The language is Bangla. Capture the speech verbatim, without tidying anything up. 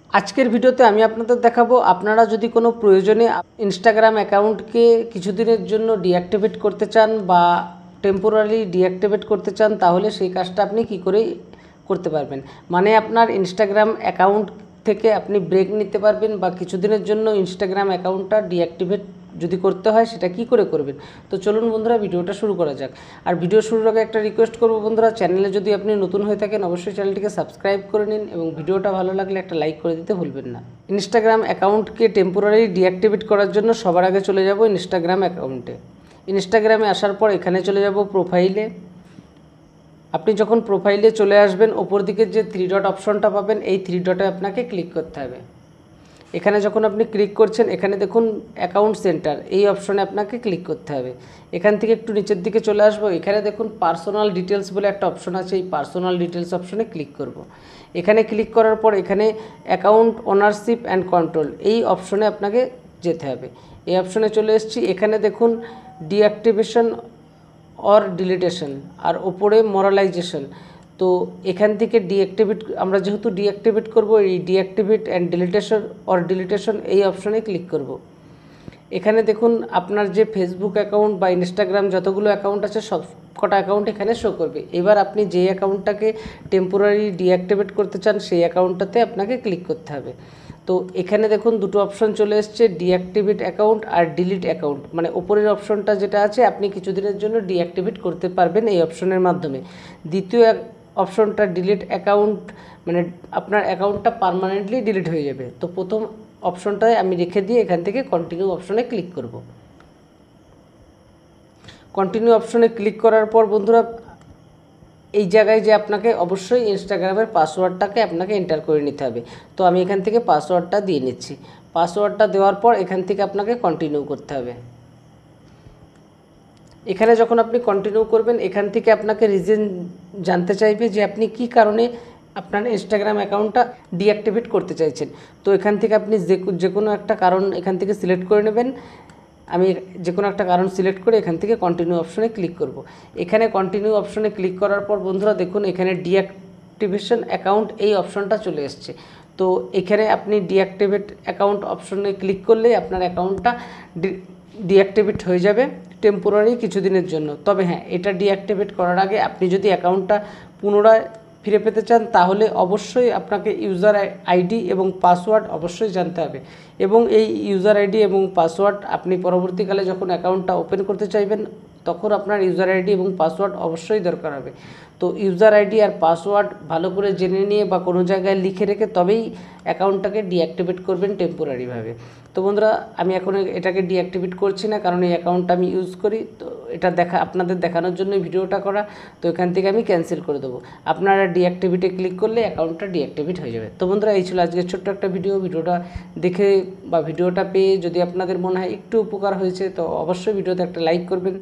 আজকের ভিডিওতে আমি আপনাদের দেখাবো আপনারা যদি কোনো প্রয়োজনে ইনস্টাগ্রাম অ্যাকাউন্টকে কিছুদিনের জন্য ডিঅ্যাক্টিভেট করতে চান বা টেম্পোরারি ডিঅ্যাক্টিভেট করতে চান তাহলে সেই কাজটা আপনি কি করে করতে পারবেন। মানে আপনার ইনস্টাগ্রাম অ্যাকাউন্ট থেকে আপনি ব্রেক নিতে পারবেন বা কিছুদিনের জন্য ইনস্টাগ্রাম অ্যাকাউন্টটা ডিঅ্যাক্টিভেট যদি করতে হয় সেটা কি করে করবেন। তো চলুন বন্ধুরা ভিডিওটা শুরু করা যাক। আর ভিডিও শুরুর আগে একটা রিকোয়েস্ট করব বন্ধুরা, চ্যানেলে যদি আপনি নতুন হয়ে থাকেন অবশ্যই চ্যানেলটিকে সাবস্ক্রাইব করে নিন এবং ভিডিওটা ভালো লাগলে একটা লাইক করে দিতে ভুলবেন না। ইনস্টাগ্রাম অ্যাকাউন্টকে টেম্পোরারি ডিঅ্যাক্টিভেট করার জন্য সবার আগে চলে যাব ইনস্টাগ্রাম অ্যাকাউন্টে। ইনস্টাগ্রামে আসার পর এখানে চলে যাব প্রোফাইলে। আপনি যখন প্রোফাইলে চলে আসবেন ওপর দিকে যে থ্রি ডট অপশনটা পাবেন এই থ্রি ডটে আপনাকে ক্লিক করতে হবে। এখানে যখন আপনি ক্লিক করছেন এখানে দেখুন অ্যাকাউন্ট সেন্টার, এই অপশনে আপনাকে ক্লিক করতে হবে। এখান থেকে একটু নিচের দিকে চলে আসবো, এখানে দেখুন পার্সোনাল ডিটেলস বলে একটা অপশন আছে, এই পার্সোনাল ডিটেলস অপশনে ক্লিক করব। এখানে ক্লিক করার পর এখানে অ্যাকাউন্ট ওনারশিপ অ্যান্ড কন্ট্রোল এই অপশনে আপনাকে যেতে হবে। এই অপশনে চলে এসেছি, এখানে দেখুন ডিঅ্যাক্টিভেশন অর ডিলিটেশন আর ওপরে মরালাইজেশন। তো এখান থেকে ডিঅ্যাক্টিভেট আমরা যেহেতু ডিঅ্যাক্টিভেট করব, এই deactivate and deletion or deletion এই অপশনে ক্লিক করব। এখানে দেখুন আপনার যে ফেসবুক অ্যাকাউন্ট বা ইনস্টাগ্রাম যতগুলো অ্যাকাউন্ট আছে সব কটা অ্যাকাউন্ট এখানে শো করবে। এবার আপনি যে অ্যাকাউন্টটাকে টেম্পোরারি ডিঅ্যাক্টিভেট করতে চান সেই অ্যাকাউন্টটাতে আপনাকে ক্লিক করতে হবে। তো এখানে দেখুন দুটো অপশন চলে এসছে, ডিঅ্যাক্টিভেট অ্যাকাউন্ট আর ডিলিট অ্যাকাউন্ট। মানে ওপরের অপশনটা যেটা আছে আপনি কিছুদিনের জন্য ডিঅ্যাক্টিভেট করতে পারবেন এই অপশনের মাধ্যমে। দ্বিতীয় অপশনটা ডিলিট অ্যাকাউন্ট, মানে আপনার অ্যাকাউন্টটা পার্মানেন্টলি ডিলিট হয়ে যাবে। তো প্রথম অপশনটায় আমি রেখে দিয়ে এখান থেকে কন্টিনিউ অপশনে ক্লিক করব। কন্টিনিউ অপশনে ক্লিক করার পর বন্ধুরা এই জায়গায় যে আপনাকে অবশ্যই ইনস্টাগ্রামের পাসওয়ার্ডটাকে আপনাকে এন্টার করে নিতে হবে। তো আমি এখান থেকে পাসওয়ার্ডটা দিয়ে নিচ্ছি। পাসওয়ার্ডটা দেওয়ার পর এখান থেকে আপনাকে কন্টিনিউ করতে হবে। এখানে যখন আপনি কন্টিনিউ করবেন এখান থেকে আপনাকে রিজন জানতে চাইবে যে আপনি কি কারণে আপনার ইনস্টাগ্রাম অ্যাকাউন্টটা ডিঅ্যাক্টিভেট করতে চাইছেন। তো এখান থেকে আপনি যে যে কোনো একটা কারণ এখান থেকে সিলেক্ট করে নেবেন। আমি যে কোনো একটা কারণ সিলেক্ট করে এখান থেকে কন্টিনিউ অপশনে ক্লিক করব। এখানে কন্টিনিউ অপশনে ক্লিক করার পর বন্ধুরা দেখুন এখানে ডিঅ্যাক্টিভেশন অ্যাকাউন্ট এই অপশনটা চলে এসছে। তো এখানে আপনি ডিঅ্যাক্টিভেট অ্যাকাউন্ট অপশনে ক্লিক করলেই আপনার অ্যাকাউন্টটা ডিঅ্যাক্টিভেট হয়ে যাবে টেম্পোরারি কিছুদিনের জন্য। তবে হ্যাঁ, এটা ডিঅ্যাক্টিভেট করার আগে আপনি যদি অ্যাকাউন্টটা পুনরায় ফিরে পেতে চান তাহলে অবশ্যই আপনাকে ইউজার আইডি এবং পাসওয়ার্ড অবশ্যই জানতে হবে। এবং এই ইউজার আইডি এবং পাসওয়ার্ড আপনি পরবর্তীকালে যখন অ্যাকাউন্টটা ওপেন করতে চাইবেন তখন আপনার ইউজার আইডি এবং পাসওয়ার্ড অবশ্যই দরকার হবে। তো ইউজার আইডি আর পাসওয়ার্ড ভালো করে জেনে নিয়ে বা কোনো জায়গায় লিখে রেখে তবেই অ্যাকাউন্টটাকে ডিঅ্যাক্টিভেট করবেন টেম্পোরারিভাবে। তো বন্ধুরা আমি এখন এটাকে ডিঅ্যাক্টিভেট করছি না, কারণ এই অ্যাকাউন্টটা আমি ইউজ করি। তো এটা দেখা আপনাদের দেখানোর জন্য ভিডিওটা করা। তো এখান থেকে আমি ক্যান্সেল করে দেবো। আপনারা ডিঅ্যাক্টিভেটে ক্লিক করলে অ্যাকাউন্টটা ডিঅ্যাক্টিভেট হয়ে যাবে। তো বন্ধুরা এই ছিল আজকের ছোট্ট একটা ভিডিও। ভিডিওটা দেখে বা ভিডিওটা পেয়ে যদি আপনাদের মনে হয় একটু উপকার হয়েছে তো অবশ্যই ভিডিওতে একটা লাইক করবেন।